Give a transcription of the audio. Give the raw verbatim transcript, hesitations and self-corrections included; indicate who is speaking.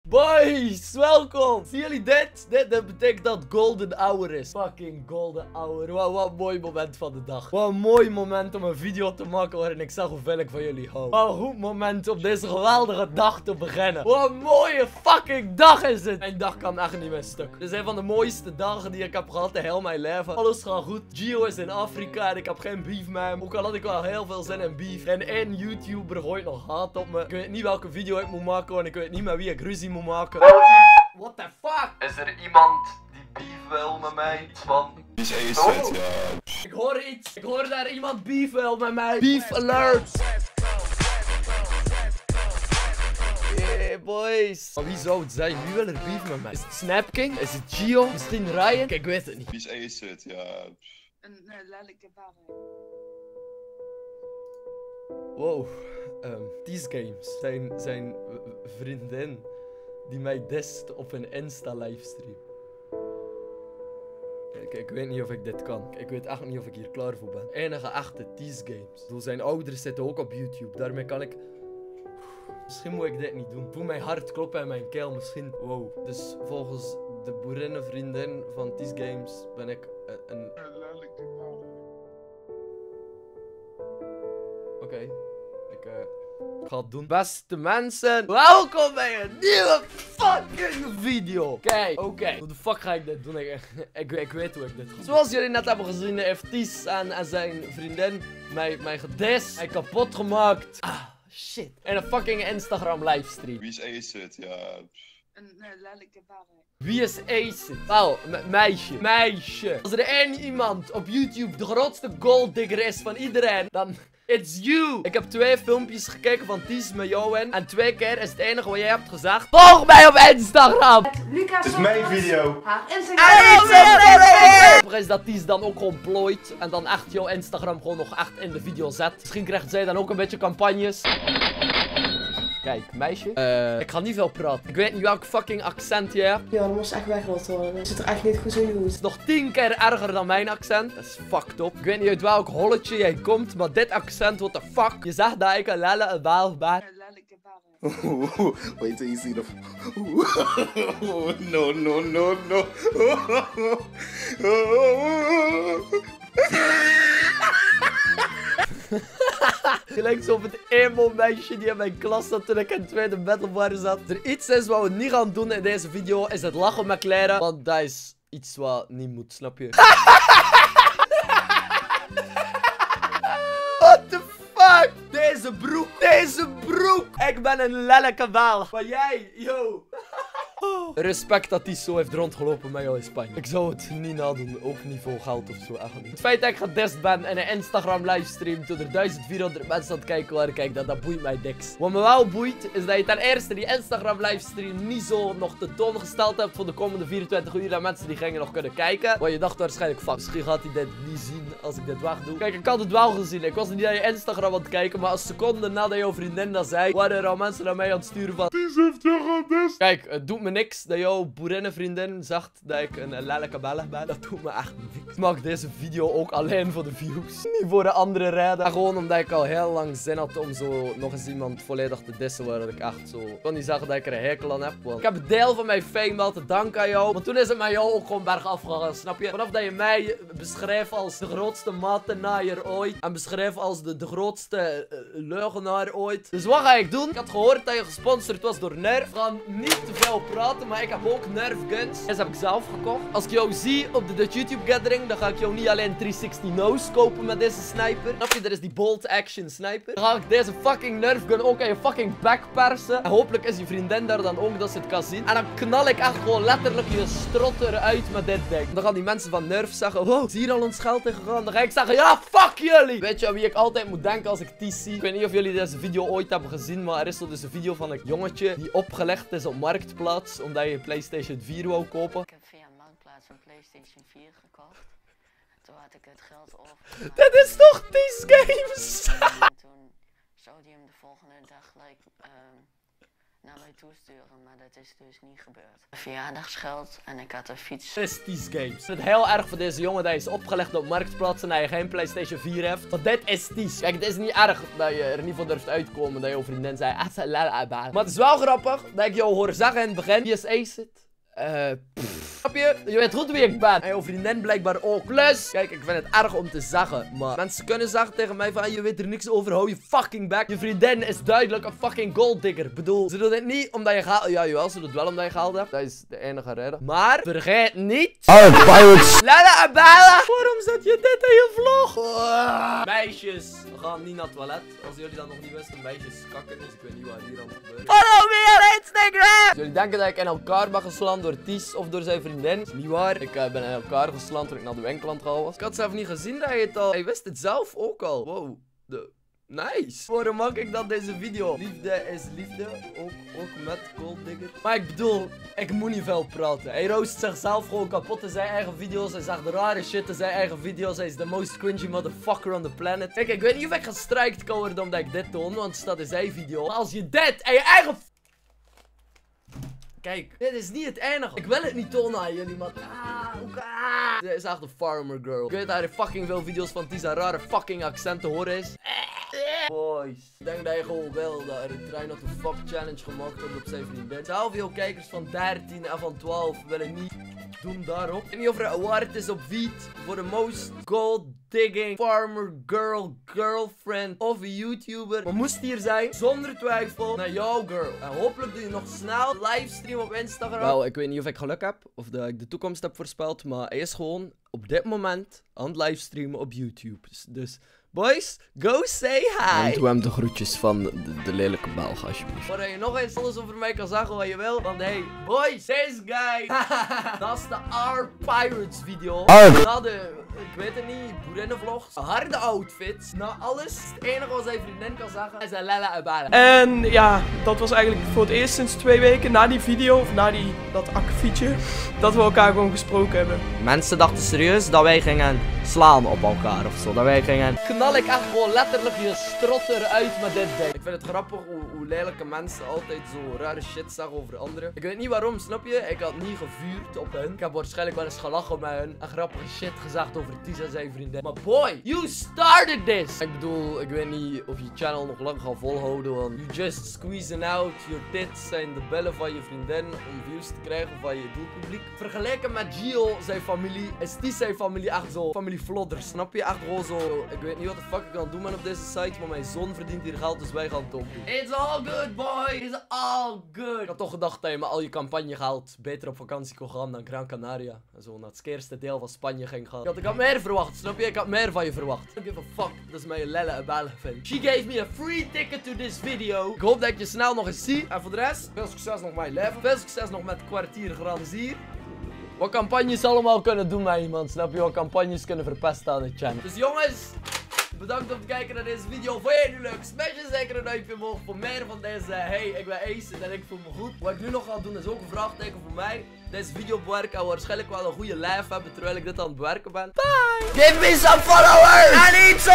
Speaker 1: Boys, welkom! Zien jullie dit? Dit, dit betekent dat golden hour is. Fucking golden hour. Wat, wat een mooi moment van de dag. Wat een mooi moment om een video te maken waarin ik zag hoeveel ik van jullie hou. Wat een goed moment om deze geweldige dag te beginnen. Wat een mooie fucking dag is het. Mijn dag kan echt niet meer stuk. Dit is een van de mooiste dagen die ik heb gehad in heel mijn leven. Alles gaat goed. Gio is in Afrika en ik heb geen beef met hem. Ook al had ik wel heel veel zin in beef. En één YouTuber gooit nog haat op me. Ik weet niet welke video ik moet maken en ik weet niet met wie ik ruzie moet maken. What the fuck?
Speaker 2: Is er iemand die beef wil met mij? Iets van...
Speaker 3: Die is ace, ja.
Speaker 1: Ik hoor iets. Ik hoor daar iemand beef wil met mij. Beef alert. Yeah, boys. Maar wie zou het zijn? Wie wil er beef met mij? Is het Snapking? Is het Gio? Misschien Ryan? Kijk, ik weet het niet.
Speaker 3: Die is ace, ja.
Speaker 4: Een uh, lelijke barre.
Speaker 1: Wow. Um, These Games. Zijn, zijn vriendin die mij dist op een Insta-livestream. Ik, ik weet niet of ik dit kan. Ik weet echt niet of ik hier klaar voor ben. Enige echte These Games. Dus zijn ouders zitten ook op YouTube. Daarmee kan ik... Misschien moet ik dit niet doen. Ik voel mijn hart kloppen in mijn keel. Misschien... Wow. Dus volgens de boerinnenvriendin van These Games ben ik een... een...
Speaker 3: Lelijke barre.
Speaker 1: Oké. Okay. Ik, uh, ik ga het doen. Beste mensen, welkom bij een nieuwe fucking video. Kijk, oké. Okay. Hoe de fuck ga ik dit doen? Ik, ik, ik weet hoe ik dit ga. Zoals jullie net hebben gezien, heeft Ties en, en zijn vriendin mij, mij gedist. Mij kapot gemaakt. Ah, shit. En een fucking Instagram livestream.
Speaker 3: Wie is ace, ja.
Speaker 4: Een uh, lelijke barre.
Speaker 1: Wie is Ace? Wel, meisje. Meisje. Als er één iemand op YouTube de grootste golddigger is van iedereen, dan... It's you! Ik heb twee filmpjes gekeken van Ties met jou in. En twee keer is het enige wat jij hebt gezegd. Volg mij op Instagram!
Speaker 5: Lucas,
Speaker 6: het is mijn video.
Speaker 5: haar Instagram.
Speaker 1: Is dat Ties dan ook gewoon plooit. En dan echt jouw Instagram gewoon nog echt in de video zet. Misschien krijgt zij dan ook een beetje campagnes. Kijk, meisje. Uh, ik ga niet veel praten. Ik weet niet welk fucking accent je hebt.
Speaker 5: Ja, dat moest echt weggelost worden. Dat zit er echt niet goed in je hoed.
Speaker 1: Het is nog tien keer erger dan mijn accent. Dat is fucked up. Ik weet niet uit welk holletje jij komt, maar dit accent, what the fuck. Je zegt dat ik een lelle baal ben.
Speaker 4: Een lelijke barre.
Speaker 6: Wait till you see the... No, no, no, no.
Speaker 1: Je lijkt zo op het emo meisje die in mijn klas zat toen ik in tweede middelbare zat. Als er iets is wat we niet gaan doen in deze video, is het lachen met kleren. Want dat is iets wat niet moet, snap je? What the fuck? Deze broek, deze broek. Ik ben een lelijke baal. Maar jij, yo. Respect dat hij zo heeft rondgelopen met jou in Spanje. Ik zou het niet nadoen, ook niet voor geld of zo, echt niet. Het feit dat ik gedist ben in een Instagram livestream toen er duizend vierhonderd mensen aan het kijken waren, kijk, dat, dat boeit mij niks. Wat me wel boeit, is dat je ten eerste die Instagram livestream niet zo nog te toon gesteld hebt voor de komende vierentwintig uur, dat mensen die gingen nog kunnen kijken. Want je dacht waarschijnlijk, fuck, misschien gaat hij dit niet zien als ik dit wegdoe. Kijk, ik had het wel gezien. Ik was niet naar je Instagram aan het kijken, maar een seconde nadat jouw vriendin dat zei, waren er al mensen naar mij aan het sturen van...
Speaker 3: Die heeft je gedist.
Speaker 1: Kijk, het doet me niks dat jouw boerinnenvriendin zegt dat ik een lelijke belg ben. Dat doet me echt niks. Ik maak deze video ook alleen voor de views. Niet voor de andere reden. En gewoon omdat ik al heel lang zin had om zo nog eens iemand volledig te dissen. Waar ik echt zo... Ik kan niet zeggen dat ik er een hekel aan heb. Want ik heb een deel van mijn fame wel te danken aan jou. Want toen is het met jou ook gewoon bergaf gegaan. Snap je? Vanaf dat je mij beschrijft als de grootste matenaaier ooit. En beschrijft als de, de grootste uh, leugenaar ooit. Dus wat ga ik doen? Ik had gehoord dat je gesponsord was door Nerf. We gaan niet te veel praten, maar ik heb ook Nerf guns. Deze heb ik zelf gekocht. Als ik jou zie op de Dutch YouTube Gathering, dan ga ik jou niet alleen driehonderdzestig nose kopen met deze sniper. Snap je? Dat is die bolt action sniper. Dan ga ik deze fucking Nerf gun ook aan je fucking back persen. En hopelijk is je vriendin daar dan ook dat ze het kan zien. En dan knal ik echt gewoon letterlijk je strot eruit met dit ding. Dan gaan die mensen van Nerf zeggen, wow, is hier al ons geld in gegaan? Dan ga ik zeggen, ja, fuck jullie! Weet je aan wie ik altijd moet denken als ik Ties zie? Ik weet niet of jullie deze video ooit hebben gezien, maar er is zo dus een video van een jongetje die opgelegd is op Marktplaats, omdat je een PlayStation vier wou kopen.
Speaker 7: Ik heb via Marktplaats een PlayStation vier gekocht. Toen had ik het geld op.
Speaker 1: Dit is toch These Games?
Speaker 7: En toen zou die hem de volgende dag gelijk uh, naar mij toesturen, maar dat is dus niet gebeurd. Verjaardagsgeld en ik had een fiets.
Speaker 1: Prestige games. Ik vind het heel erg voor deze jongen dat hij is opgelegd op Marktplaats en dat je geen PlayStation vier heeft. Want dit is ties. Kijk, het is niet erg dat je er niet voor durft uitkomen dat je vriendin zei. Maar het is wel grappig dat ik jou hoor zeggen in het begin. Wie is Acid? Eh, Snap je? Je weet goed wie ik ben. En jouw vriendin blijkbaar ook. Plus, kijk, ik vind het erg om te zeggen. Maar mensen kunnen zeggen tegen mij van, je weet er niks over, hou je fucking back. Je vriendin is duidelijk een fucking golddigger. Ik bedoel, ze doet het niet omdat je geld... Ja, jawel, ze doet het wel omdat je geld hebt. Dat is de enige reden. Maar, vergeet niet...
Speaker 6: Oh, pirates!
Speaker 1: Lala Abala! Waarom zet je dit in je vlog? Oh. Meisjes, we gaan niet naar het toilet. Als jullie dat nog niet wisten, meisjes kakken. Dus ik weet niet wat hier aan gebeurt. Follow me on Instagram! Jullie denken dat ik in elkaar ben geslaan door Ties of door zijn vriendin. Dat is niet waar. Ik uh, ben in elkaar geslaan toen ik naar de winkel aan het gaan was. Ik had zelf niet gezien dat je het al... Hij wist het zelf ook al. Wow. De... Nice. Waarom maak ik dat deze video? Liefde is liefde. Ook, ook met Golddigger. Maar ik bedoel, ik moet niet veel praten. Hij roost zichzelf gewoon kapot in zijn eigen video's. Hij zegt rare shit in zijn eigen video's. Hij is de most cringy motherfucker on the planet. Kijk, ik weet niet of ik gestrikt kan worden omdat ik dit toon. Want het staat in zijn video. Maar als je dit en je eigen... Kijk, dit is niet het enige. Ik wil het niet tonen aan jullie, maar... Ah, ook, ah. Dit is echt een farmer girl. Ik weet dat er fucking veel video's van Ties en rare fucking accenten horen is. Boys. Ik denk dat je gewoon wil dat er een try not to fuck challenge gemaakt wordt op zijn vriendin. Zelf veel kijkers van dertien en van twaalf willen niet doen daarop. Ik weet niet of er een award is op Veet voor de most gold digging farmer girl girlfriend of een YouTuber. Maar moest hier zijn, zonder twijfel, naar jouw girl. En hopelijk doe je nog snel livestream op Instagram. Wel, ik weet niet of ik geluk heb of dat ik de toekomst heb voorspeld, maar hij is gewoon op dit moment aan het livestreamen op YouTube. Dus... dus boys, go say hi! En doe hem de groetjes van de, de lelijke Belg, alsjeblieft. Waar je nog eens alles over mij kan zeggen wat je wil. Want hey, boys, this guy. Dat is de R Pirates video. Na de, ik weet het niet, boerinnenvlogs. Harde outfits. Na alles, het enige wat zijn vriendin kan zeggen is een lala abala.
Speaker 8: En ja, dat was eigenlijk voor het eerst sinds twee weken na die video, of na die, dat akkefietje, dat we elkaar gewoon gesproken hebben.
Speaker 1: Mensen dachten serieus dat wij gingen slaan op elkaar of zo. Dat wij gingen... Knal ik echt gewoon letterlijk je strot eruit met dit ding. Ik vind het grappig hoe, hoe lelijke mensen altijd zo rare shit zeggen over anderen. Ik weet niet waarom, snap je? Ik had niet gevuurd op hen. Ik heb waarschijnlijk wel eens gelachen met hen. En grappige shit gezegd over Ties en zijn vriendin. Maar boy, you started this! Ik bedoel, ik weet niet of je channel nog lang gaat volhouden. Want you just squeezing out your tits en de billen van je vriendin om views te krijgen van je doelpubliek. Vergeleken met Gio, zijn familie, is Ties zijn familie echt zo familie vlodder. Snap je? Echt gewoon zo. Ik weet niet wat de fuck ik kan doen man op deze site, maar mijn zoon verdient hier geld, dus wij gaan het doen. It's all good, boy. It's all good. Ik had toch gedacht dat je met al je campagnegeld beter op vakantie kon gaan dan Gran Canaria. En zo naar het skeerste deel van Spanje ging gaan. Ik had, ik had meer verwacht, snap je? Ik had meer van je verwacht. I don't give a fuck. Dat is mijn lelle abelle vind. She gave me a free ticket to this video. Ik hoop dat ik je snel nog eens zie. En voor de rest, veel succes nog met je leven. Veel succes nog met kwartier Granzier. Wat campagnes allemaal kunnen doen met iemand, snap je? Wat campagnes kunnen verpesten aan het channel. Dus jongens, bedankt om te kijken naar deze video. Vond je het nu leuk? Smash je zeker een duimpje omhoog voor meer van deze. Hey, ik ben Ace en ik voel me goed. Wat ik nu nog ga doen is ook een vraagteken voor mij. Deze video bewerken en waarschijnlijk wel een goede live hebben terwijl ik dit aan het bewerken ben. Bye! Give me some followers! I need some